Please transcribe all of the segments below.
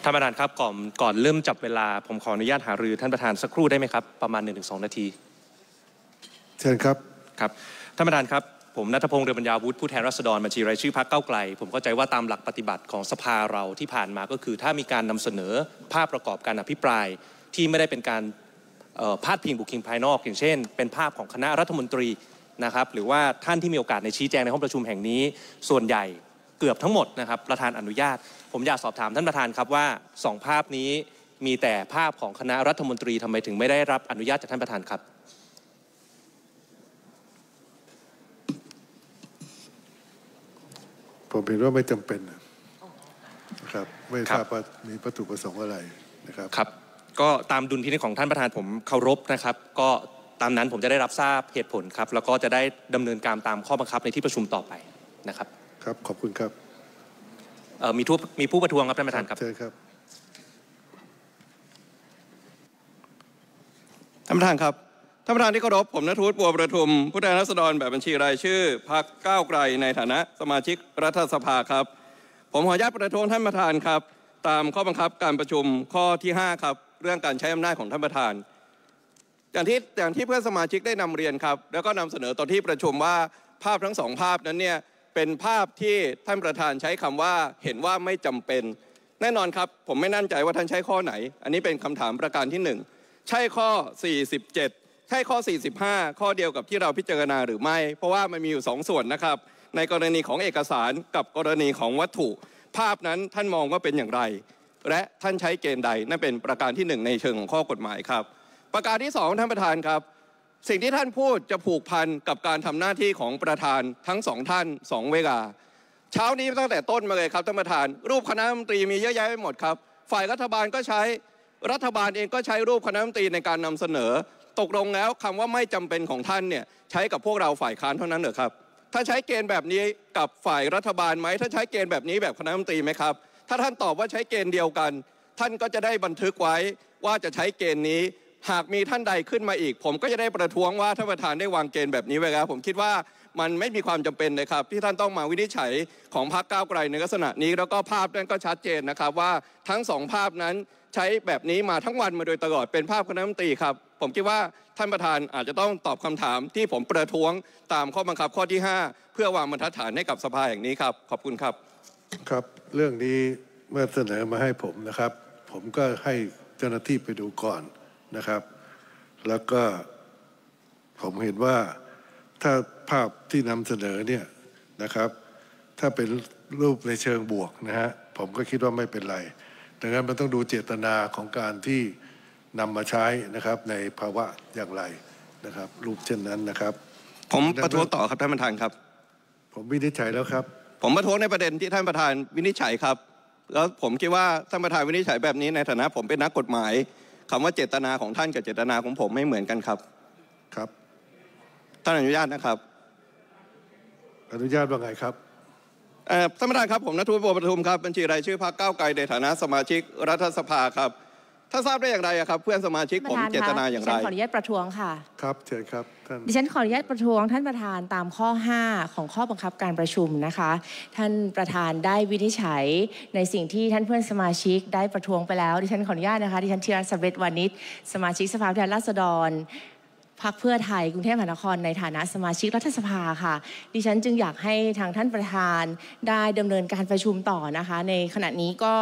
ท่านประธานครับก่อนเริ่มจับเวลาผมขออนุญาตหารือท่านประธานสักครู่ได้ไหมครับประมาณ 1-2 นาทีเชิญครับครับท่านประธานครับผมณัฐพงษ์ เรืองปัญญาวุฒิผู้แทนราษฎรบัญชีรายชื่อพรรคก้าวไกลผมเข้าใจว่าตามหลักปฏิบัติของสภาเราที่ผ่านมาก็คือถ้ามีการนำเสนอภาพประกอบการอภิปรายที่ไม่ได้เป็นการพาดพิงบุคคลภายนอกอย่างเช่นเป็นภาพของคณะรัฐมนตรีนะครับหรือว่าท่านที่มีโอกาสในชี้แจงในห้องประชุมแห่งนี้ส่วนใหญ่เกือบทั้งหมดนะครับประธานอนุญาตผมอยากสอบถามท่านประธานครับว่า2ภาพนี้มีแต่ภาพของคณะรัฐมนตรีทำไมถึงไม่ได้รับอนุญาตจากท่านประธานครับผมเห็นว่าไม่จำเป็นนะครับไม่ทราบว่ามีวัตถุประสงค์อะไรนะครับครับก็ตามดุลพินิจของท่านประธานผมเคารพนะครับก็ตามนั้นผมจะได้รับทราบเหตุผลครับแล้วก็จะได้ดำเนินการตามข้อบังคับในที่ประชุมต่อไปนะครับครับขอบคุณครับมีผู้ประท้วงครับท่านประธานครับเชิญครับท่านประธานครับท่านประธานที่เคารพผมณัฐวุฒิ บัวประทุมผู้แทนราษฎรแบบบัญชีรายชื่อพรรคก้าวไกลในฐานะสมาชิกรัฐสภาครับผมขออนุญาตประท้วงท่านประธานครับตามข้อบังคับการประชุมข้อที่5ครับเรื่องการใช้อำนาจของท่านประธานอย่างที่เพื่อนสมาชิกได้นำเรียนครับแล้วก็นำเสนอต่อที่ประชุมว่าภาพทั้ง2ภาพนั้นเนี่ยเป็นภาพที่ท่านประธานใช้คำว่าเห็นว่าไม่จำเป็นแน่นอนครับผมไม่มั่นใจว่าท่านใช้ข้อไหนอันนี้เป็นคำถามประการที่1ใช่ข้อ47ใช่ข้อ45ข้อเดียวกับที่เราพิจารณาหรือไม่เพราะว่ามันมีอยู่2ส่วนนะครับในกรณีของเอกสารกับกรณีของวัตถุภาพนั้นท่านมองว่าเป็นอย่างไรและท่านใช้เกณฑ์ใดนั่นเป็นประการที่1ในเชิงของข้อกฎหมายครับประการที่2ท่านประธานครับสิ่งที่ท่านพูดจะผูกพันกับการทำหน้าที่ของประธานทั้ง2ท่าน2เวลาเช้านี้ตั้งแต่ต้นมาเลยครับท่านประธานรูปคณะรัฐมนตรีมีเยอะแยะไปหมดครับฝ่ายรัฐบาลก็ใช้รัฐบาลเองก็ใช้รูปคณะรัฐมนตรีในการนำเสนอตกลงแล้วคำว่าไม่จำเป็นของท่านเนี่ยใช้กับพวกเราฝ่ายค้านเท่านั้นเหรอครับถ้าใช้เกณฑ์แบบนี้กับฝ่ายรัฐบาลไหมถ้าใช้เกณฑ์แบบนี้แบบคณะรัฐมนตรีไหมครับถ้าท่านตอบว่าใช้เกณฑ์เดียวกันท่านก็จะได้บันทึกไว้ว่าจะใช้เกณฑ์นี้หากมีท่านใดขึ้นมาอีกผมก็จะได้ประท้วงว่าท่านประธานได้วางเกณฑ์แบบนี้ไว้แล้วผมคิดว่ามันไม่มีความจำเป็นเลยครับที่ท่านต้องมาวินิจฉัยของพรรคก้าวไกลในลักษณะนี้แล้วก็ภาพนั้นก็ชัดเจนนะครับว่าทั้ง2ภาพนั้นใช้แบบนี้มาทั้งวันมาโดยตลอดเป็นภาพคณะรัฐมนตรีครับผมคิดว่าท่านประธานอาจจะต้องตอบคำถามที่ผมประท้วงตามข้อบังคับข้อที่5เพื่อวางบรรทัดฐานให้กับสภาแห่งนี้ครับขอบคุณครับครับเรื่องนี้เมื่อเสนอมาให้ผมนะครับผมก็ให้เจ้าหน้าที่ไปดูก่อนนะครับแล้วก็ผมเห็นว่าถ้าภาพที่นำเสนอเนี่ยนะครับถ้าเป็นรูปในเชิงบวกนะฮะผมก็คิดว่าไม่เป็นไรดังนั้นมันต้องดูเจตนาของการที่นำมาใช้นะครับในภาวะอย่างไรนะครับรูปเช่นนั้นนะครับผมประท้วงต่อครับท่านประธานครับผมวินิจฉัยแล้วครับผมประท้วงในประเด็นที่ท่านประธานวินิจฉัยครับแล้วผมคิดว่าท่านประธานวินิจฉัยแบบนี้ในฐานะผมเป็นนักกฎหมายคำว่าเจตนาของท่านกับเจตนาของผมไม่เหมือนกันครับครับท่านอนุญาตนะครับอนุญาตว่าไงครับท่านประธานครับผมณัฐวุฒิ บัวประทุมครับบัญชีรายชื่อพรรคก้าวไกลในฐานะสมาชิกรัฐสภาครับถ้าทราบได้อย่างไรครับเพื่อนสมาชิกผมเจตนาอย่างไรดิฉันขออนุญาตประท้วงค่ะครับเชิญครับท่านดิฉันขออนุญาตประท้วงท่านประธานตามข้อ5ของข้อบังคับการประชุมนะคะท่านประธานได้วินิจฉัยในสิ่งที่ท่านเพื่อนสมาชิกได้ประท้วงไปแล้วดิฉันขออนุญาตนะคะดิฉันธีรสำเร็จวานิชสมาชิกสภาผู้แทนราษฎรพรรคเพื่อไทยกรุงเทพมหานครในฐานะสมาชิกรัฐสภาค่ะดิฉันจึงอยากให้ทางท่านประธานได้ดำเนินการประชุมต่อนะคะในขณะนี้ก็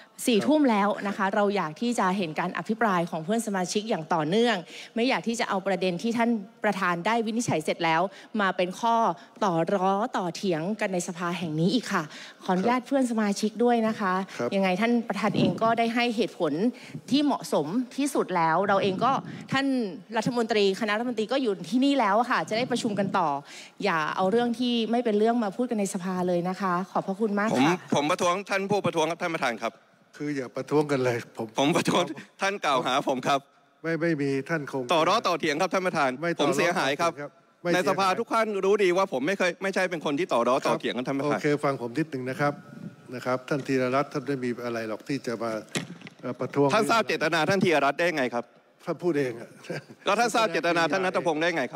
4 ทุ่มแล้วนะคะเราอยากที่จะเห็นการอภิปรายของเพื่อนสมาชิกอย่างต่อเนื่องไม่อยากที่จะเอาประเด็นที่ท่านประธานได้วินิจฉัยเสร็จแล้วมาเป็นข้อต่อร้อต่อเถียงกันในสภาแห่งนี้อีกค่ะขออนุญาตเพื่อนสมาชิกด้วยนะคะยังไงท่านประธานเองก็ได้ให้เหตุผลที่เหมาะสมที่สุดแล้วเราเองก็ท่านรัฐมนตรีคณะรัฐมนตรีก็อยู่ที่นี่แล้วค่ะจะได้ประชุมกันต่ออย่าเอาเรื่องที่ไม่เป็นเรื่องมาพูดกันในสภาเลยนะคะขอบพระคุณมากค่ะผมประท้วงท่านผู้ประท้วงครับท่านประธานครับคืออย่าประท้วงกันเลยผมประท้วงท่านกล่าวหาผมครับไม่มีท่านคงต่อร้อต่อเถียงครับท่านประธานผมเสียหายครับในสภาทุกท่านรู้ดีว่าผมไม่ใช่เป็นคนที่ต่อร้อต่อเถียงกันท่านประธานโอเคฟังผมนิดนึงนะครับท่านธีรรัตน์ท่านไม่มีอะไรหรอกที่จะมาประท้วงท่านทราบเจตนาท่านธีรรัตน์ได้ไงครับท่านพูดเองแล้วท่านทราบเจตนาท่านณัฐพงษ์ได้ไงครับ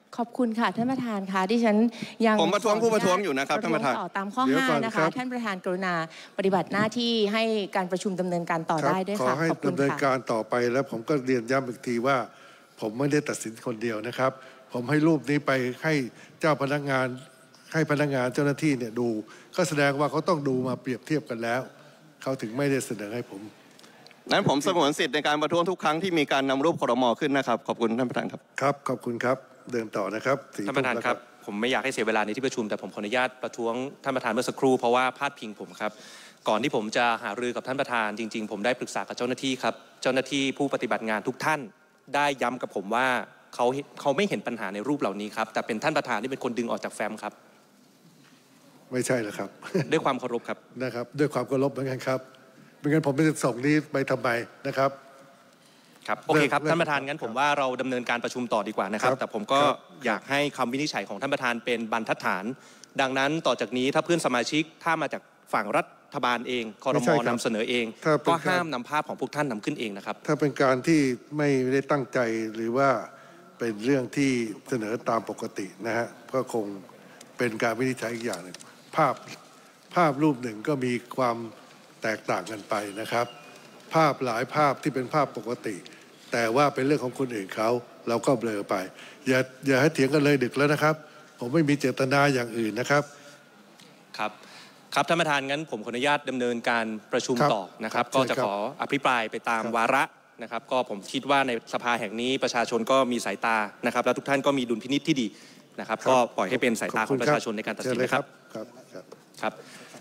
ขอบคุณค่ะท่านประธานค่ะดิฉันยังผมประท้วงผู้ประท้วงอยู่นะครับท่านประธานต่อตามข้อ5นะคะท่านประธานกรุณาปฏิบัติหน้าที่ให้การประชุมดำเนินการต่อได้ด้วยค่ะขอให้ดำเนินการต่อไปแล้วผมก็เรียนย้ำอีกทีว่าผมไม่ได้ตัดสินคนเดียวนะครับผมให้รูปนี้ไปให้เจ้าพนักงานให้พนักงานเจ้าหน้าที่เนี่ยดูก็แสดงว่าเขาต้องดูมาเปรียบเทียบกันแล้วเขาถึงไม่ได้เสนอให้ผมนั้นผมสงวนสิทธิ์ในการประท้วงทุกครั้งที่มีการนำรูปครม.ขึ้นนะครับขอบคุณท่านประธานครับครับขอบคุณครับเดินต่อนะครับท่านประธานครับผมไม่อยากให้เสียเวลาในที่ประชุมแต่ผมขออนุญาตประท้วงท่านประธานเมื่อสักครู่เพราะว่าพาดพิงผมครับก่อนที่ผมจะหารือกับท่านประธานจริงๆผมได้ปรึกษากับเจ้าหน้าที่ครับเจ้าหน้าที่ผู้ปฏิบัติงานทุกท่านได้ย้ำกับผมว่าเขาไม่เห็นปัญหาในรูปเหล่านี้ครับแต่เป็นท่านประธานที่เป็นคนดึงออกจากแฟ้มครับไม่ใช่หรอกครับด้วยความเคารพครับนะครับด้วยความเคารพเหมือนกันครับไม่งั้นผมไม่จะส่งนี้ไปทำไมนะครับครับโอเคครับท่านประธานงั้นผมว่าเราดำเนินการประชุมต่อดีกว่านะครับแต่ผมก็อยากให้คำวินิจฉัยของท่านประธานเป็นบรรทัดฐานดังนั้นต่อจากนี้ถ้าเพื่อนสมาชิกถ้ามาจากฝั่งรัฐบาลเองครม.นำเสนอเองก็ห้ามนำภาพของพวกท่านนำขึ้นเองนะครับถ้าเป็นการที่ไม่ได้ตั้งใจหรือว่าเป็นเรื่องที่เสนอตามปกตินะฮะก็คงเป็นการวินิจฉัยอีกอย่างหนึ่งภาพรูปหนึ่งก็มีความแตกต่างกันไปนะครับภาพหลายภาพที่เป็นภาพปกติแต่ว่าเป็นเรื่องของคนอื่นเขาเราก็เบลอไปอย่าให้เถียงกันเลยดึกแล้วนะครับผมไม่มีเจตนาอย่างอื่นนะครับครับครับท่านประธานงั้นผมขออนุญาตดำเนินการประชุมต่อนะครับก็จะขออภิปรายไปตามวาระนะครับก็ผมคิดว่าในสภาแห่งนี้ประชาชนก็มีสายตานะครับและทุกท่านก็มีดุลพินิจที่ดีนะครับก็ปล่อยให้เป็นสายตาของประชาชนในการตัดสินนะครับครับ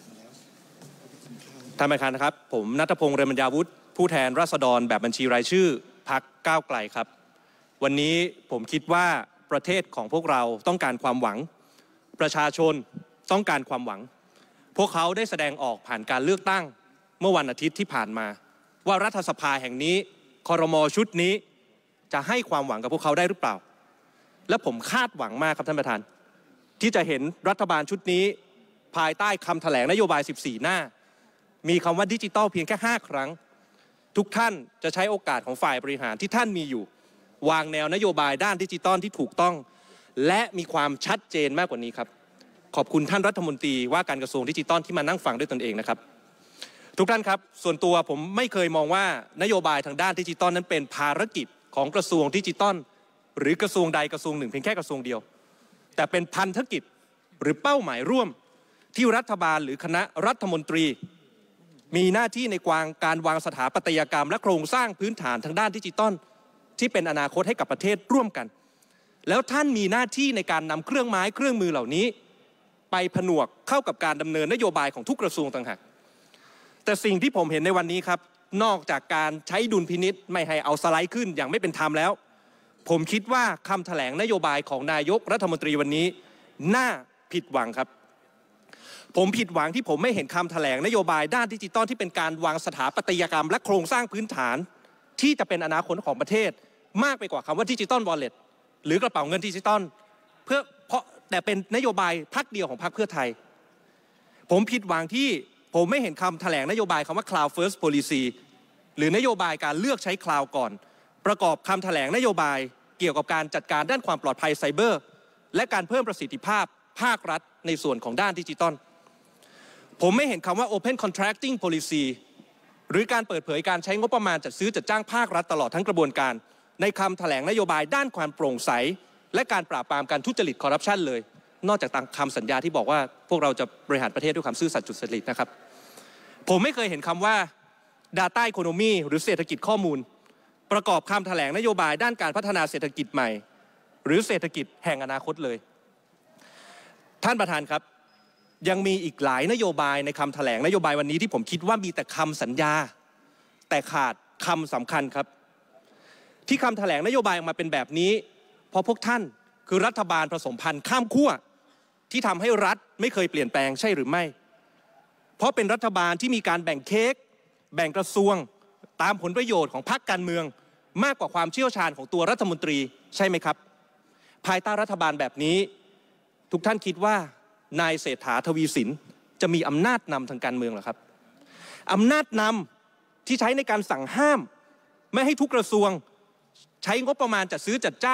ท่านประธานนะครับผมณัฐพงษ์ เรือนบรรยาวุฒิผู้แทนราษฎรแบบบัญชีรายชื่อพรรคก้าวไกลครับวันนี้ผมคิดว่าประเทศของพวกเราต้องการความหวังประชาชนต้องการความหวังพวกเขาได้แสดงออกผ่านการเลือกตั้งเมื่อวันอาทิตย์ที่ผ่านมาว่ารัฐสภาแห่งนี้ครม.ชุดนี้จะให้ความหวังกับพวกเขาได้หรือเปล่าและผมคาดหวังมากครับท่านประธานที่จะเห็นรัฐบาลชุดนี้ภายใต้คำแถลงนโยบาย14หน้ามีคำว่าดิจิทัลเพียงแค่5ครั้งทุกท่านจะใช้โอกาสของฝ่ายบริหารที่ท่านมีอยู่วางแนวนโยบายด้านดิจิทัลที่ถูกต้องและมีความชัดเจนมากกว่านี้ครับขอบคุณท่านรัฐมนตรีว่าการกระทรวงดิจิทัลที่มานั่งฟังด้วยตนเองนะครับทุกท่านครับส่วนตัวผมไม่เคยมองว่านโยบายทางด้านดิจิทัลนั้นเป็นภารกิจของกระทรวงดิจิทัลหรือกระทรวงใดกระทรวงหนึ่งเพียงแค่กระทรวงเดียวแต่เป็นพันธกิจหรือเป้าหมายร่วมที่รัฐบาลหรือคณะรัฐมนตรีมีหน้าที่ในการวางสถาปัตยกรรมและโครงสร้างพื้นฐานทางด้านดิจิทัลที่เป็นอนาคตให้กับประเทศร่วมกันแล้วท่านมีหน้าที่ในการนำเครื่องไม้เครื่องมือเหล่านี้ไปผนวกเข้ากับการดำเนินนโยบายของทุกกระทรวงต่างหากแต่สิ่งที่ผมเห็นในวันนี้ครับนอกจากการใช้ดุลพินิษไม่ให้เอาสไลด์ขึ้นอย่างไม่เป็นธรรมแล้วผมคิดว่าคำแถลงนโยบายของนายกรัฐมนตรีวันนี้น่าผิดหวังครับผมผิดหวังที่ผมไม่เห็นคำแถลงนโยบายด้านดิจิทัลที่เป็นการวางสถาปัตยกรรมและโครงสร้างพื้นฐานที่จะเป็นอนาคตของประเทศมากไปกว่าคำว่าดิจิทัลวอลเล็ตหรือกระเป๋าเงินดิจิทัลแต่เป็นนโยบายพรรคเดียวของพรรคเพื่อไทยผมผิดหวังที่ผมไม่เห็นคำแถลงนโยบายคำว่า Cloud First Policy หรือนโยบายการเลือกใช้คลาวด์ก่อนประกอบคำแถลงนโยบายเกี่ยวกับการจัดการด้านความปลอดภัยไซเบอร์และการเพิ่มประสิทธิภาพภาครัฐในส่วนของด้านดิจิทัลผมไม่เห็นคำว่า Open Contracting Policy หรือการเปิดเผยการใช้งบประมาณจัดซื้อจัดจ้างภาครัฐตลอดทั้งกระบวนการในคำแถลงนโยบายด้านความโปร่งใสและการปราบปรามการทุจริตคอร์รัปชันเลยนอกจากตามคำสัญญาที่บอกว่าพวกเราจะบริหารประเทศด้วยความซื่อสัตย์สุจริตนะครับผมไม่เคยเห็นคำว่า Data Economy หรือเศรษฐกิจข้อมูลประกอบคำแถลงนโยบายด้านการพัฒนาเศรษฐกิจใหม่หรือเศรษฐกิจแห่งอนาคตเลยท่านประธานครับยังมีอีกหลายนโยบายในคำแถลงนโยบายวันนี้ที่ผมคิดว่ามีแต่คำสัญญาแต่ขาดคำสำคัญครับที่คำแถลงนโยบายออกมาเป็นแบบนี้เพราะพวกท่านคือรัฐบาลผสมพันธุ์ข้ามขั้วที่ทำให้รัฐไม่เคยเปลี่ยนแปลงใช่หรือไม่เพราะเป็นรัฐบาลที่มีการแบ่งเค้กแบ่งกระทรวงตามผลประโยชน์ของพรรคการเมืองมากกว่าความเชี่ยวชาญของตัวรัฐมนตรีใช่ไหมครับภายใต้รัฐบาลแบบนี้ทุกท่านคิดว่านายเศรษฐาทวีสินจะมีอำนาจนำทางการเมืองเหรอครับอำนาจนำที่ใช้ในการสั่งห้ามไม่ให้ทุกกระทรวงใช้งบประมาณจัดซื้อจัดจ้าง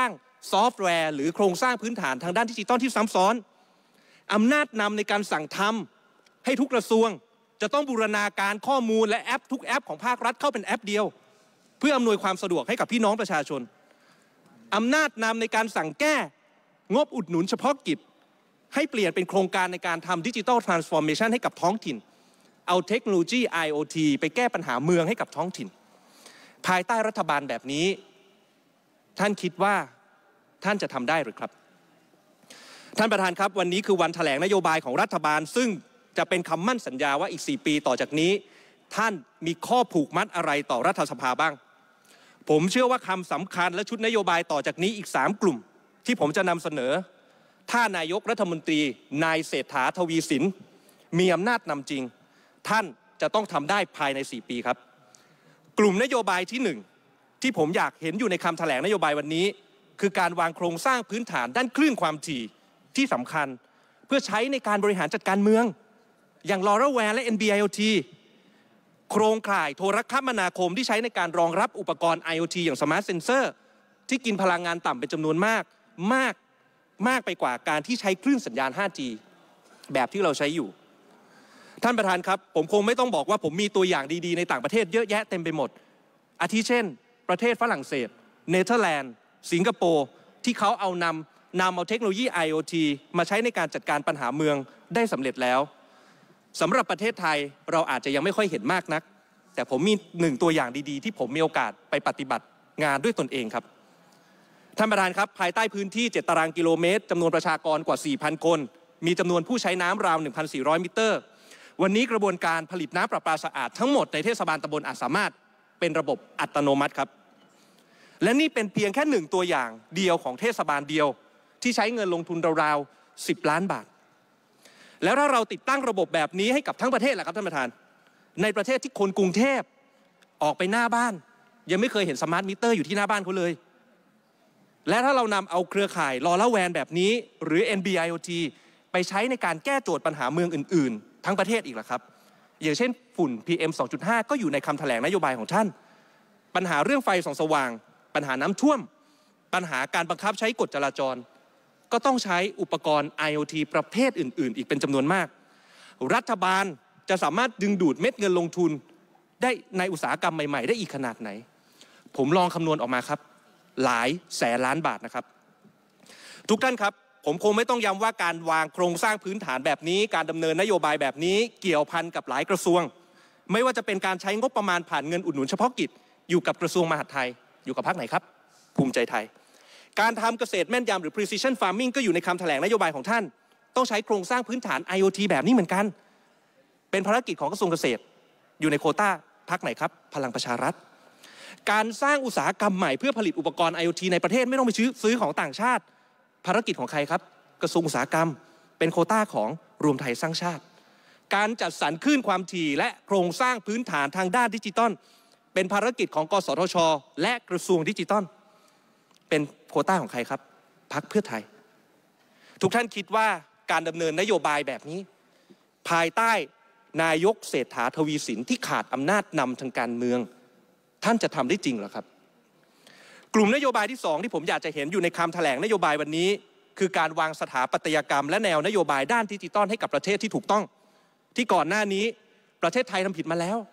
ซอฟต์แวร์หรือโครงสร้างพื้นฐานทางด้านดิจิทัลที่ซ้ำซ้อนอำนาจนำในการสั่งทำให้ทุกกระทรวงจะต้องบูรณาการข้อมูลและแอปทุกแอปของภาครัฐเข้าเป็นแอปเดียวเพื่ออำนวยความสะดวกให้กับพี่น้องประชาชนอำนาจนำในการสั่งแก้งบอุดหนุนเฉพาะกิจให้เปลี่ยนเป็นโครงการในการทำดิจิทัลทรานส์ฟอร์เมชันให้กับท้องถิ่นเอาเทคโนโลยี IoT ไปแก้ปัญหาเมืองให้กับท้องถิ่นภายใต้รัฐบาลแบบนี้ท่านคิดว่าท่านจะทำได้หรือครับท่านประธานครับวันนี้คือวันแถลงนโยบายของรัฐบาลซึ่งจะเป็นคำมั่นสัญญาว่าอีก4 ปีต่อจากนี้ท่านมีข้อผูกมัดอะไรต่อรัฐสภาบ้างผมเชื่อว่าคำสำคัญและชุดนโยบายต่อจากนี้อีก3 กลุ่มที่ผมจะนำเสนอถ้านายกรัฐมนตรีนายเศรษฐาทวีสินมีอำนาจนำจริงท่านจะต้องทำได้ภายใน4 ปีครับกลุ่มนโยบายที่1ที่ผมอยากเห็นอยู่ในคำแถลงนโยบายวันนี้คือการวางโครงสร้างพื้นฐานด้านคลื่นความถี่ที่สำคัญเพื่อใช้ในการบริหารจัดการเมืองอย่าง LoRaWAN และ NB-IoT โครงข่ายโทรคมนาคมที่ใช้ในการรองรับอุปกรณ์ IoT อย่าง Smart Sensor ที่กินพลังงานต่ำเป็นจำนวนมากไปกว่าการที่ใช้คลื่นสัญญาณ 5G แบบที่เราใช้อยู่ท่านประธานครับผมคงไม่ต้องบอกว่าผมมีตัวอย่างดีๆในต่างประเทศเยอะแยะเต็มไปหมดอาทิเช่นประเทศฝรั่งเศสเนเธอร์แลนด์สิงคโปร์ที่เขาเอานำเอาเทคโนโลยี IoT มาใช้ในการจัดการปัญหาเมืองได้สำเร็จแล้วสำหรับประเทศไทยเราอาจจะยังไม่ค่อยเห็นมากนักแต่ผมมี1 ตัวอย่างดีๆที่ผมมีโอกาสไปปฏิบัติงานด้วยตนเองครับท่านประธานครับภายใต้พื้นที่7 ตารางกิโลเมตรจำนวนประชากรกว่า 4,000 คนมีจำนวนผู้ใช้น้ำราว 1,400 มิเตอร์วันนี้กระบวนการผลิตน้ำประปาสะอาดทั้งหมดในเทศบาลตำบลอาจสามารถเป็นระบบอัตโนมัติครับและนี่เป็นเพียงแค่1 ตัวอย่างเดียวของเทศบาลเดียวที่ใช้เงินลงทุนราวๆ10 ล้านบาทแล้วถ้าเราติดตั้งระบบแบบนี้ให้กับทั้งประเทศล่ะครับท่านประธานในประเทศที่คนกรุงเทพออกไปหน้าบ้านยังไม่เคยเห็นสมาร์ทมิเตอร์อยู่ที่หน้าบ้านเขาเลยและถ้าเรานำเอาเครือข่าย LoRaWAN แบบนี้หรือ NB-IoT ไปใช้ในการแก้โจทย์ปัญหาเมืองอื่นๆทั้งประเทศอีกล่ะครับอย่างเช่นฝุ่น PM 2.5 ก็อยู่ในคำแถลงนโยบายของท่านปัญหาเรื่องไฟส่องสว่างปัญหาน้ำท่วมปัญหาการบังคับใช้กฎจราจรก็ต้องใช้อุปกรณ์ IoT ประเภทอื่นๆอีกเป็นจำนวนมากรัฐบาลจะสามารถดึงดูดเม็ดเงินลงทุนได้ในอุตสาหกรรมใหม่ๆได้อีกขนาดไหนผมลองคำนวณออกมาครับหลายแสนล้านบาทนะครับทุกท่านครับผมคงไม่ต้องย้ำว่าการวางโครงสร้างพื้นฐานแบบนี้การดำเนินนโยบายแบบนี้เกี่ยวพันกับหลายกระทรวงไม่ว่าจะเป็นการใช้งบประมาณผ่านเงินอุดหนุนเฉพาะกิจอยู่กับกระทรวงมหาดไทยอยู่กับพรรคไหนครับภูมิใจไทยการทำเกษตรแม่นยำหรือ precision farming ก็อยู่ในคำแถลงนโยบายของท่านต้องใช้โครงสร้างพื้นฐาน IoT แบบนี้เหมือนกันเป็นภารกิจของกระทรวงเกษตรอยู่ในโควต้าพรรคไหนครับพลังประชารัฐการสร้างอุตสาหกรรมใหม่เพื่อผลิตอุปกรณ์ IoT ในประเทศไม่ต้องไปซื้อของต่างชาติภารกิจของใครครับกระทรวงอุตสาหกรรมเป็นโควต้าของรวมไทยสร้างชาติการจัดสรรคลื่นความถี่และโครงสร้างพื้นฐานทางด้านดิจิทัลเป็นภารกิจของกสทช.และกระทรวงดิจิทัลเป็นโควต้าของใครครับพรรคเพื่อไทยทุกท่านคิดว่าการดำเนินนโยบายแบบนี้ภายใต้นายกเศรษฐาทวีสินที่ขาดอำนาจนำทางการเมืองท่านจะทำได้จริงหรอครับกลุ่มนโยบายที่2ที่ผมอยากจะเห็นอยู่ในคำแถลงนโยบายวันนี้คือการวางสถาปัตยกรรมและแนวนโยบายด้านดิจิทัลให้กับประเทศที่ถูกต้องที่ก่อนหน้านี้ประเทศไทยทำผิดมาแล้ว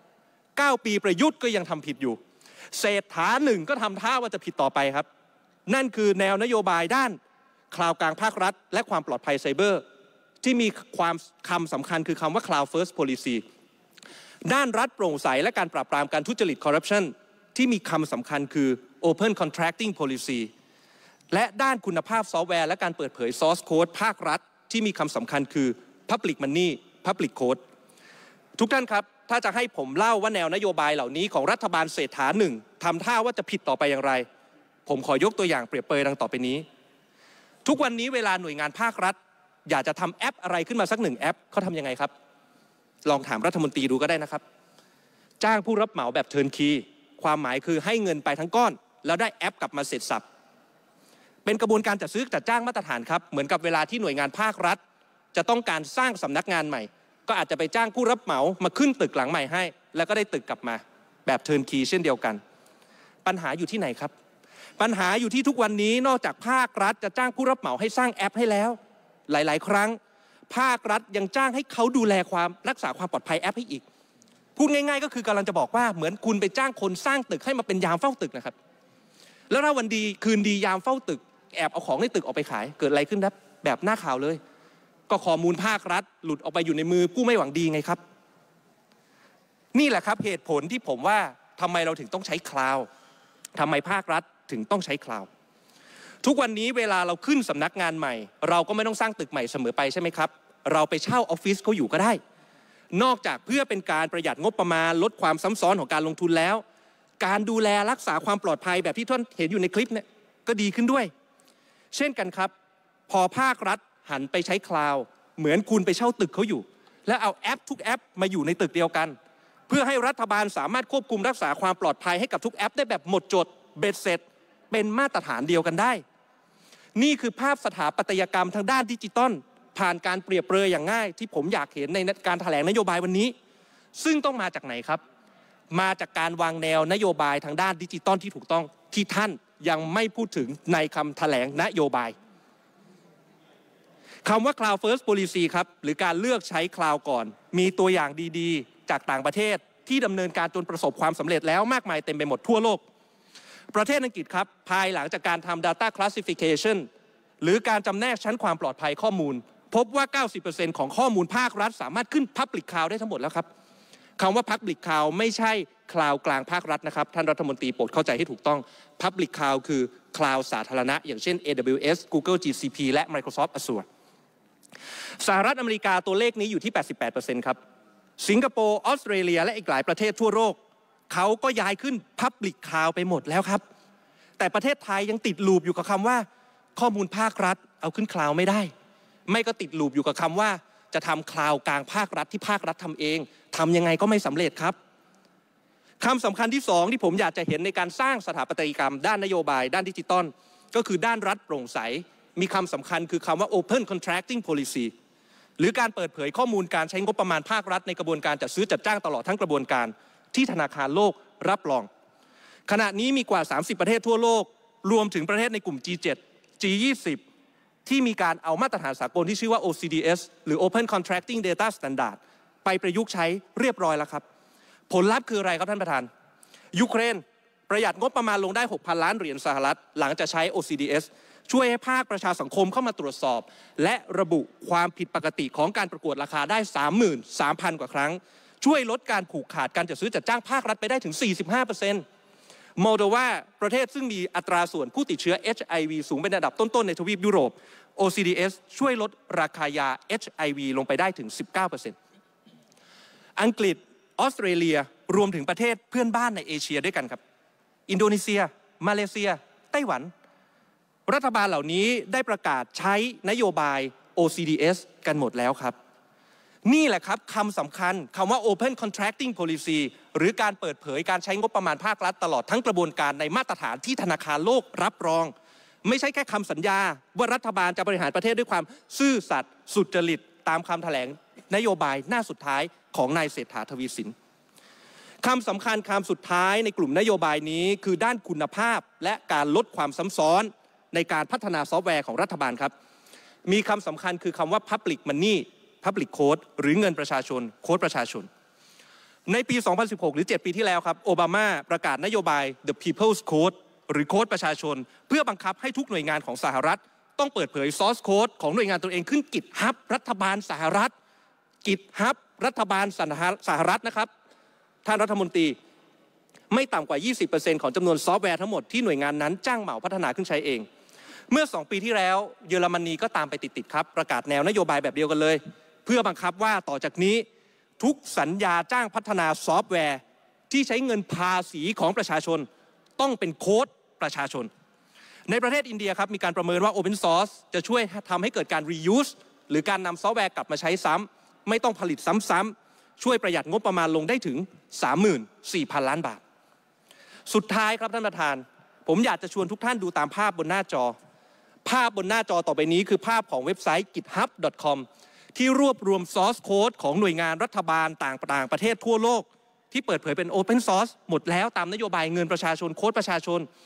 9 ปีประยุทธ์ก็ยังทำผิดอยู่เศรษฐา1ก็ทำท่าว่าจะผิดต่อไปครับนั่นคือแนวนโยบายด้านคลาวด์กลางภาครัฐและความปลอดภัยไซเบอร์ที่มีคำสำคัญคือคำว่า Cloud First Policy ด้านรัฐโปร่งใสและการปราบปรามการทุจริตคอร์รัปชันที่มีคำสำคัญคือ Open Contracting Policy และด้านคุณภาพซอฟต์แวร์และการเปิดเผย Source Code ภาครัฐที่มีคำสำคัญคือ Public Money Public Code ทุกท่านครับถ้าจะให้ผมเล่าว่าแนวนโยบายเหล่านี้ของรัฐบาลเศรษฐา1ทำท่าว่าจะผิดต่อไปอย่างไรผมขอยกตัวอย่างเปรียบเปรยดังต่อไปนี้ทุกวันนี้เวลาหน่วยงานภาครัฐอยากจะทำแอปอะไรขึ้นมาสัก1แอปเขาทำยังไงครับลองถามรัฐมนตรีดูก็ได้นะครับจ้างผู้รับเหมาแบบเทิร์นคีย์ความหมายคือให้เงินไปทั้งก้อนแล้วได้แอปกลับมาเสร็จสับเป็นกระบวนการจัดซื้อจัดจ้างมาตรฐานครับเหมือนกับเวลาที่หน่วยงานภาครัฐจะต้องการสร้างสำนักงานใหม่ก็อาจจะไปจ้างผู้รับเหมามาขึ้นตึกหลังใหม่ให้แล้วก็ได้ตึกกลับมาแบบเทิร์นคีย์เช่นเดียวกันปัญหาอยู่ที่ไหนครับปัญหาอยู่ที่ทุกวันนี้นอกจากภาครัฐจะจ้างผู้รับเหมาให้สร้างแอปให้แล้วหลายๆครั้งภาครัฐยังจ้างให้เขาดูแลความรักษาความปลอดภัยแอปให้อีกพูดง่ายๆก็คือกำลังจะบอกว่าเหมือนคุณไปจ้างคนสร้างตึกให้มาเป็นยามเฝ้าตึกนะครับแล้วถ้าวันดีคืนดียามเฝ้าตึกแอบเอาของในตึกออกไปขายเกิดอะไรขึ้นครับแบบหน้าข่าวเลยก็ข้อมูลภาครัฐหลุดออกไปอยู่ในมือผู้ไม่หวังดีไงครับนี่แหละครับเหตุผลที่ผมว่าทำไมเราถึงต้องใช้คลาวด์ทำไมภาครัฐถึงต้องใช้คลาวด์ทุกวันนี้เวลาเราขึ้นสำนักงานใหม่เราก็ไม่ต้องสร้างตึกใหม่เสมอไปใช่ไหมครับเราไปเช่าออฟฟิศเขาอยู่ก็ได้นอกจากเพื่อเป็นการประหยัดงบประมาณลดความซ้ำซ้อนของการลงทุนแล้วการดูแลรักษาความปลอดภัยแบบที่ท่านเห็นอยู่ในคลิปเนี่ยก็ดีขึ้นด้วยเช่นกันครับพอภาครัฐหันไปใช้คลาวด์เหมือนคุณไปเช่าตึกเขาอยู่แล้วเอาแอปทุกแอปมาอยู่ในตึกเดียวกันเพื่อให้รัฐบาลสามารถควบคุมรักษาความปลอดภัยให้กับทุกแอปได้แบบหมดจดเบ็ดเสร็จเป็นมาตรฐานเดียวกันได้นี่คือภาพสถาปัตยกรรมทางด้านดิจิตอลผ่านการเปรียบเปรยอย่างง่ายที่ผมอยากเห็นในการแถลงนโยบายวันนี้ซึ่งต้องมาจากไหนครับมาจากการวางแนวนโยบายทางด้านดิจิตอลที่ถูกต้องที่ท่านยังไม่พูดถึงในคำแถลงนโยบายคำว่า Cloud First Policy ครับหรือการเลือกใช้คลาวด์ก่อนมีตัวอย่างดีๆจากต่างประเทศที่ดำเนินการจนประสบความสำเร็จแล้วมากมายเต็มไปหมดทั่วโลกประเทศอังกฤษครับภายหลังจากการทำ Data Classification หรือการจำแนกชั้นความปลอดภัยข้อมูลพบว่า 90% ของข้อมูลภาครัฐสามารถขึ้น Public Cloud ได้ทั้งหมดแล้วครับคำว่า Public Cloud ไม่ใช่คลาวด์กลางภาครัฐนะครับท่านรัฐมนตรีโปรดเข้าใจให้ถูกต้อง Public Cloud คือคลาวด์สาธารณะอย่างเช่น AWS Google GCP และ Microsoft Azure สหรัฐอเมริกาตัวเลขนี้อยู่ที่ 88% ครับสิงคโปร์ออสเตรเลียและอีกหลายประเทศทั่วโลกเขาก็ย้ายขึ้น Public Cloud ไปหมดแล้วครับแต่ประเทศไทยยังติดลูปอยู่กับคำว่าข้อมูลภาครัฐเอาขึ้นคลาวด์ไม่ได้ไม่ก็ติดลูปอยู่กับคำว่าจะทำคลาวด์กลางภาครัฐที่ภาครัฐทำเองทำยังไงก็ไม่สำเร็จครับคำสำคัญที่2ที่ผมอยากจะเห็นในการสร้างสถาปัตยกรรมด้านนโยบายด้านดิจิตอลก็คือด้านรัฐโปร่งใสมีคำสำคัญคือคำว่า Open Contracting Policy หรือการเปิดเผยข้อมูลการใช้งบประมาณภาครัฐในกระบวนการจัดซื้อจัดจ้างตลอดทั้งกระบวนการที่ธนาคารโลกรับรองขณะนี้มีกว่า30ประเทศทั่วโลกรวมถึงประเทศในกลุ่ม G7 G20 ที่มีการเอามาตรฐานสากลที่ชื่อว่า OCDS หรือ Open Contracting Data Standard ไปประยุกต์ใช้เรียบร้อยแล้วครับผลลัพธ์คืออะไรครับท่านประธานยูเครนประหยัดงบประมาณลงได้ 6,000 ล้านเหรียญสหรัฐหลังจากใช้ OCDS ช่วยให้ภาคประชาสังคมเข้ามาตรวจสอบและระบุความผิดปกติของการประกวดราคาได้ 33,000 กว่าครั้งช่วยลดการผูกขาดการจัดซื้อจัดจ้างภาครัฐไปได้ถึง 45%โมลโดวาประเทศซึ่งมีอัตราส่วนผู้ติดเชื้อ HIV สูงเป็นอันดับต้นๆในทวีปยุโรป OCDS ช่วยลดราคายา HIV ลงไปได้ถึง 19%อังกฤษออสเตรเลียรวมถึงประเทศเพื่อนบ้านในเอเชียด้วยกันครับอินโดนีเซียมาเลเซียไต้หวันรัฐบาลเหล่านี้ได้ประกาศใช้นโยบาย OCDS กันหมดแล้วครับนี่แหละครับคำสำคัญคำว่า Open Contracting Policy หรือการเปิดเผยการใช้งบประมาณภาครัฐตลอดทั้งกระบวนการในมาตรฐานที่ธนาคารโลกรับรองไม่ใช่แค่คำสัญญาว่ารัฐบาลจะบริหารประเทศด้วยความซื่อสัตย์สุจริตตามคำแถลงนโยบายหน้าสุดท้ายของนายเศรษฐาทวีสินคำสำคัญคำสุดท้ายในกลุ่มนโยบายนี้คือด้านคุณภาพและการลดความซ้ำซ้อนในการพัฒนาซอฟต์แวร์ของรัฐบาลครับมีคำสำคัญคือคำว่า Public Money Public Code หรือเงินประชาชนโค้ดประชาชนในปี 2016 หรือ 7 ปีที่แล้วครับโอบามาประกาศนโยบาย The People's Code หรือโค้ดประชาชนเพื่อบังคับให้ทุกหน่วยงานของสหรัฐต้องเปิดเผย Source Code ของหน่วยงานตัวเองขึ้น GitHub รัฐบาลสหรัฐ GitHub รัฐบาลสหรัฐนะครับท่านรัฐมนตรีไม่ต่ำกว่า 20% ของจำนวนซอฟต์แวร์ทั้งหมดที่หน่วยงานนั้นจ้างเหมาพัฒนาขึ้นใช้เองเมื่อ2 ปีที่แล้วเยอรมนีก็ตามไปติดๆครับประกาศแนวนโยบายแบบเดียวกันเลยเพื่อบังคับว่าต่อจากนี้ทุกสัญญาจ้างพัฒนาซอฟต์แวร์ที่ใช้เงินภาษีของประชาชนต้องเป็นโค้ดประชาชนในประเทศอินเดียครับมีการประเมินว่า Open Source จะช่วยทำให้เกิดการ reuse หรือการนำซอฟต์แวร์กลับมาใช้ซ้ำไม่ต้องผลิตซ้ำๆช่วยประหยัดงบประมาณลงได้ถึง 34,000 ล้านบาทสุดท้ายครับท่านประธานผมอยากจะชวนทุกท่านดูตามภาพบนหน้าจอภาพบนหน้าจอต่อไปนี้คือภาพของเว็บไซต์ github.com ที่รวบรวม source code ของหน่วยงานรัฐบาลต่างประเทศทั่วโลกที่เปิดเผยเป็น Open Source หมดแล้วตามนโยบายเงินประชาชนโค้ดประชาชน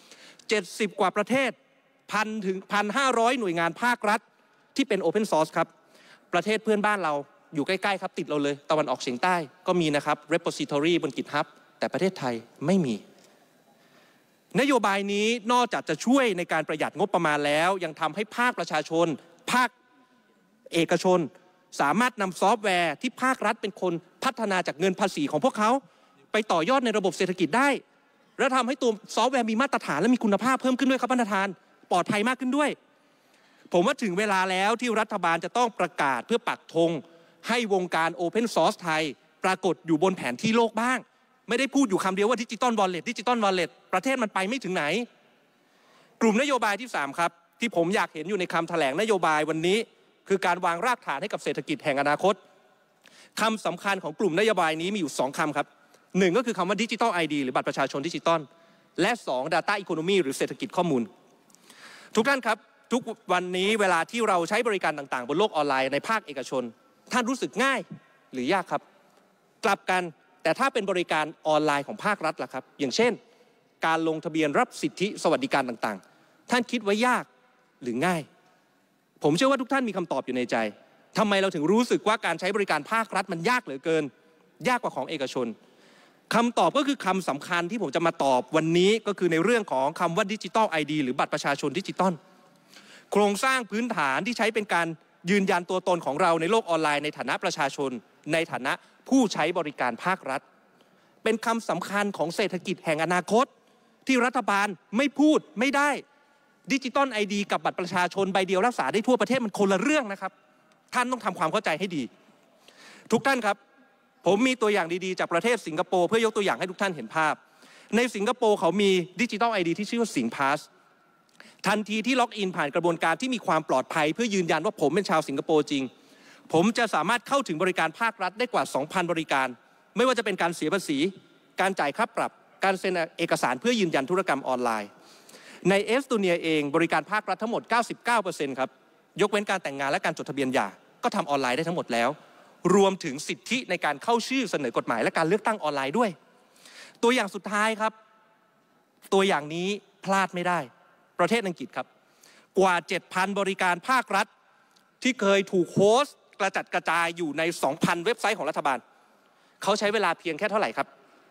70 กว่าประเทศ1,000 ถึง 1,500 หน่วยงานภาครัฐที่เป็น Open Source ครับประเทศเพื่อนบ้านเราอยู่ใกล้ๆครับติดเราเลยตะวันออกเฉียงใต้ก็มีนะครับ repository บน GitHub แต่ประเทศไทยไม่มีนโยบายนี้นอกจากจะช่วยในการประหยัดงบประมาณแล้วยังทำให้ภาคประชาชนภาคเอกชนสามารถนำซอฟต์แวร์ที่ภาครัฐเป็นคนพัฒนาจากเงินภาษีของพวกเขาไปต่อยอดในระบบเศรษฐกิจได้และทำให้ตัวซอฟต์แวร์มีมาตรฐานและมีคุณภาพเพิ่มขึ้นด้วยครับท่านประธานปลอดภัยมากขึ้นด้วยผมว่าถึงเวลาแล้วที่รัฐบาลจะต้องประกาศเพื่อปักธงให้วงการ Open Source ไทยปรากฏอยู่บนแผนที่โลกบ้างไม่ได้พูดอยู่คำเดียวว่าดิจิตอลวอลเล็ตประเทศมันไปไม่ถึงไหนกลุ่มนโยบายที่3ครับที่ผมอยากเห็นอยู่ในคำแถลงนโยบายวันนี้คือการวางรากฐานให้กับเศรษฐกิจแห่งอนาคตคำสำคัญของกลุ่มนโยบายนี้มีอยู่2คำครับ1ก็คือคำว่าดิจิทัล ID หรือบัตรประชาชนดิจิตอลและ2 Data Economy หรือเศรษฐกิจข้อมูลทุกท่านครับทุกวันนี้เวลาที่เราใช้บริการต่างๆบนโลกออนไลน์ในภาคเอกชนท่านรู้สึกง่ายหรือยากครับกลับกันแต่ถ้าเป็นบริการออนไลน์ของภาครัฐล่ะครับอย่างเช่นการลงทะเบียนรับสิทธิสวัสดิการต่างๆท่านคิดว่ายากหรือง่ายผมเชื่อว่าทุกท่านมีคำตอบอยู่ในใจทำไมเราถึงรู้สึกว่าการใช้บริการภาครัฐมันยากเหลือเกินยากกว่าของเอกชนคำตอบก็คือคำสำคัญที่ผมจะมาตอบวันนี้ก็คือในเรื่องของคำว่าดิจิทัล ID หรือบัตรประชาชนดิจิตอลโครงสร้างพื้นฐานที่ใช้เป็นการยืนยันตัวตนของเราในโลกออนไลน์ในฐานะประชาชนในฐานะผู้ใช้บริการภาครัฐเป็นคำสำคัญของเศรษฐกิจแห่งอนาคตที่รัฐบาลไม่พูดไม่ได้ดิจิตอล ID กับบัตรประชาชนใบเดียวรักษาได้ทั่วประเทศมันคนละเรื่องนะครับท่านต้องทำความเข้าใจให้ดีทุกท่านครับผมมีตัวอย่างดีๆจากประเทศสิงคโปร์เพื่อยกตัวอย่างให้ทุกท่านเห็นภาพในสิงคโปร์เขามีดิจิตอล ID ที่ชื่อว่าสิงพาสทันทีที่ล็อกอินผ่านกระบวนการที่มีความปลอดภัยเพื่อยืนยันว่าผมเป็นชาวสิงคโปร์จริงผมจะสามารถเข้าถึงบริการภาครัฐได้กว่า 2,000 บริการไม่ว่าจะเป็นการเสียภาษีการจ่ายค่าปรับการเซ็นเอกสารเพื่อยืนยันธุรกรรมออนไลน์ในเอสโตเนียเองบริการภาครัฐทั้งหมด 99% ครับยกเว้นการแต่งงานและการจดทะเบียนหย่าก็ทำออนไลน์ได้ทั้งหมดแล้วรวมถึงสิทธิในการเข้าชื่อเสนอกฎหมายและการเลือกตั้งออนไลน์ด้วยตัวอย่างสุดท้ายครับตัวอย่างนี้พลาดไม่ได้ประเทศอังกฤษครับกว่า 7,000 บริการภาครัฐที่เคยถูกโฮสต์กระจัดกระจายอยู่ใน 2,000 เว็บไซต์ของรัฐบาลเขาใช้เวลาเพียงแค่เท่าไหร่ครับ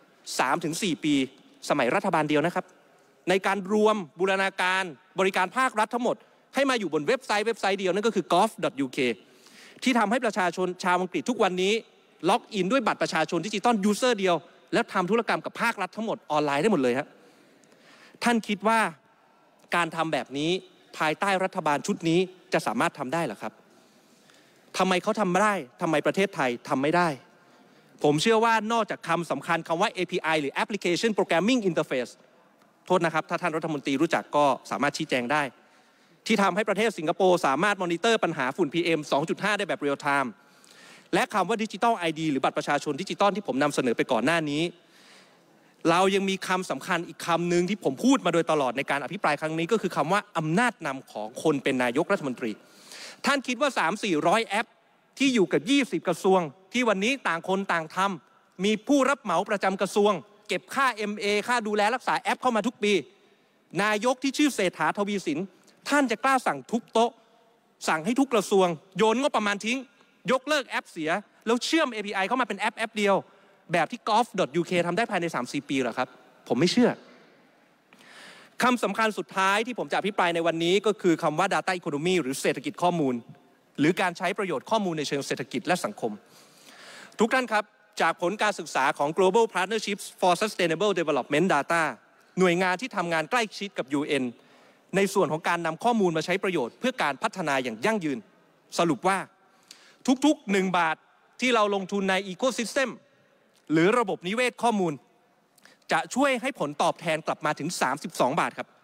3-4 ปีสมัยรัฐบาลเดียวนะครับในการรวมบูรณาการบริการภาครัฐทั้งหมดให้มาอยู่บนเว็บไซต์เดียวนั่นก็คือ gov.uk ที่ทำให้ประชาชนชาวอังกฤษทุกวันนี้ล็อกอินด้วยบัตรประชาชนดิจิตอลยูเซอร์เดียวแล้วทำธุรกรรมกับภาครัฐทั้งหมดออนไลน์ได้หมดเลยครับท่านคิดว่าการทำแบบนี้ภายใต้รัฐบาลชุดนี้จะสามารถทำได้หรือครับทำไมเขาทำได้ทำไมประเทศไทยทำไม่ได้ผมเชื่อว่านอกจากคำสำคัญคำว่า API หรือ Application Programming Interface โทษนะครับถ้าท่านรัฐมนตรีรู้จักก็สามารถชี้แจงได้ที่ทำให้ประเทศสิงคโปร์สามารถมอนิเตอร์ปัญหาฝุ่น PM 2.5 ได้แบบเรียลไทม์และคำว่าดิจิทัล ID หรือบัตรประชาชนดิจิตอลที่ผมนำเสนอไปก่อนหน้านี้เรายังมีคำสำคัญอีกคำหนึ่งที่ผมพูดมาโดยตลอดในการอภิปรายครั้งนี้ก็คือคำว่าอำนาจนำของคนเป็นนายกรัฐมนตรีท่านคิดว่า 300-400 แอปที่อยู่กับ20กระทรวงที่วันนี้ต่างคนต่างทำมีผู้รับเหมาประจำกระทรวงเก็บค่า MA ค่าดูแลรักษาแอปเข้ามาทุกปีนายกที่ชื่อเศรษฐาทวีสินท่านจะกล้าสั่งทุกโต๊ะสั่งให้ทุกกระทรวงโยนงบประมาณทิ้งยกเลิกแอปเสียแล้วเชื่อม API เข้ามาเป็นแอปเดียวแบบที่ gov.uk ทำได้ภายใน 3-4 ปีเหรอครับผมไม่เชื่อคำสำคัญสุดท้ายที่ผมจะอภิปรายในวันนี้ก็คือคำว่า Data Economy หรือเศรษฐกิจข้อมูลหรือการใช้ประโยชน์ข้อมูลในเชิงเศรษฐกิจและสังคมทุกท่านครับจากผลการศึกษาของ Global Partnerships for Sustainable Development Data หน่วยงานที่ทำงานใกล้ชิดกับ UN ในส่วนของการนำข้อมูลมาใช้ประโยชน์เพื่อการพัฒนาอย่างยั่งยืนสรุปว่าทุกๆ1 บาทที่เราลงทุนใน Ecosystem หรือระบบนิเวศข้อมูลจะช่วยให้ผลตอบแทนกลับมาถึง32 บาทครับ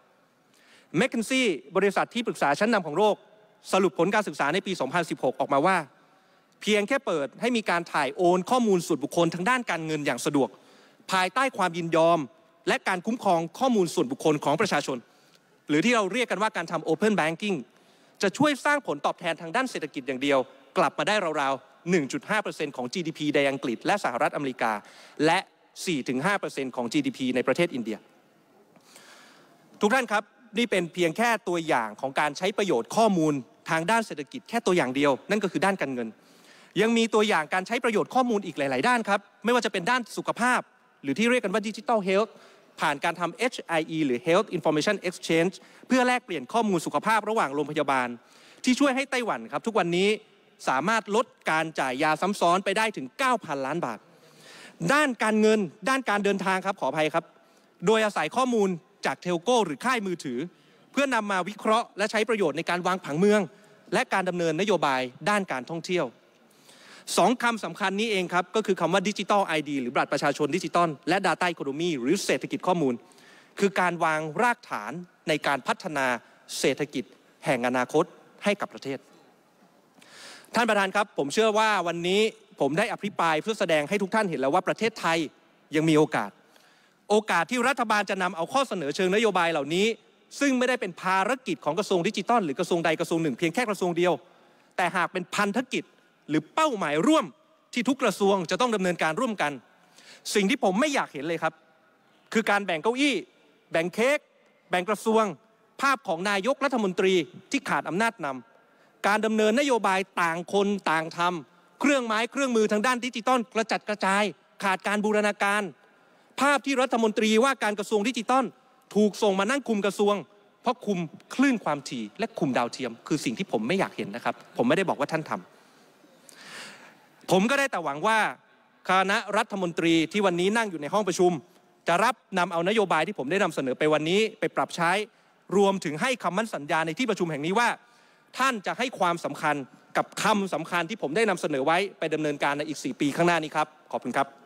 McKinsey บริษัทที่ปรึกษาชั้นนำของโลกสรุปผลการศึกษาในปี 2016 ออกมาว่าเพียงแค่เปิดให้มีการถ่ายโอนข้อมูลส่วนบุคคลทางด้านการเงินอย่างสะดวกภายใต้ความยินยอมและการคุ้มครองข้อมูลส่วนบุคคลของประชาชนหรือที่เราเรียกกันว่าการทำ Open Banking จะช่วยสร้างผลตอบแทนทางด้านเศรษฐกิจอย่างเดียวกลับมาได้ราวๆ 1.5% ของ GDP ในอังกฤษและสหรัฐอเมริกาและ 4-5% ของ GDP ในประเทศอินเดียทุกท่านครับนี่เป็นเพียงแค่ตัวอย่างของการใช้ประโยชน์ข้อมูลทางด้านเศรษฐกิจแค่ตัวอย่างเดียวนั่นก็คือด้านการเงินยังมีตัวอย่างการใช้ประโยชน์ข้อมูลอีกหลายๆด้านครับไม่ว่าจะเป็นด้านสุขภาพหรือที่เรียกกันว่า Digital Health ผ่านการทำ HIE หรือ Health Information Exchange เพื่อแลกเปลี่ยนข้อมูลสุขภาพระหว่างโรงพยาบาลที่ช่วยให้ไต้หวันครับทุกวันนี้สามารถลดการจ่ายยาซ้ำซ้อนไปได้ถึง 9,000 ล้านบาทด้านการเงินด้านการเดินทางครับขออภัยครับโดยอาศัยข้อมูลจากเทลโก้หรือค่ายมือถือเพื่อนำมาวิเคราะห์และใช้ประโยชน์ในการวางผังเมืองและการดำเนินนโยบายด้านการท่องเที่ยว2 คำสำคัญนี้เองครับก็คือคำว่า Digital ID หรือบัตรประชาชนดิจิตอลและ Data Economy หรือเศรษฐกิจข้อมูลคือการวางรากฐานในการพัฒนาเศรษฐกิจแห่งอนาคตให้กับประเทศท่านประธานครับผมเชื่อว่าวันนี้ผมได้อภิปรายเพื่อแสดงให้ทุกท่านเห็นแล้วว่าประเทศไทยยังมีโอกาสที่รัฐบาลจะนำเอาข้อเสนอเชิงนโยบายเหล่านี้ซึ่งไม่ได้เป็นภารกิจของกระทรวงดิจิทัลหรือกระทรวงใดกระทรวงหนึ่งเพียงแค่กระทรวงเดียวแต่หากเป็นพันธกิจหรือเป้าหมายร่วมที่ทุกกระทรวงจะต้องดำเนินการร่วมกันสิ่งที่ผมไม่อยากเห็นเลยครับคือการแบ่งเก้าอี้แบ่งเค้กแบ่งกระทรวงภาพของนายกรัฐมนตรีที่ขาดอำนาจนำการดำเนินนโยบายต่างคนต่างทำเครื่องไม้เครื่องมือทางด้านดิจิทัลกระจัดกระจายขาดการบูรณาการภาพที่รัฐมนตรีว่าการกระทรวงดิจิทัลถูกส่งมานั่งคุมกระทรวงเพราะคุมคลื่นความถี่และคุมดาวเทียมคือสิ่งที่ผมไม่อยากเห็นนะครับผมไม่ได้บอกว่าท่านทำผมก็ได้แต่หวังว่าคณะรัฐมนตรีที่วันนี้นั่งอยู่ในห้องประชุมจะรับนำเอานโยบายที่ผมได้นำเสนอไปวันนี้ไปปรับใช้รวมถึงให้คำมั่นสัญญาในที่ประชุมแห่งนี้ว่าท่านจะให้ความสำคัญกับคำสำคัญที่ผมได้นำเสนอไว้ไปดำเนินการในอีก4 ปีข้างหน้านี้ครับขอบคุณครับ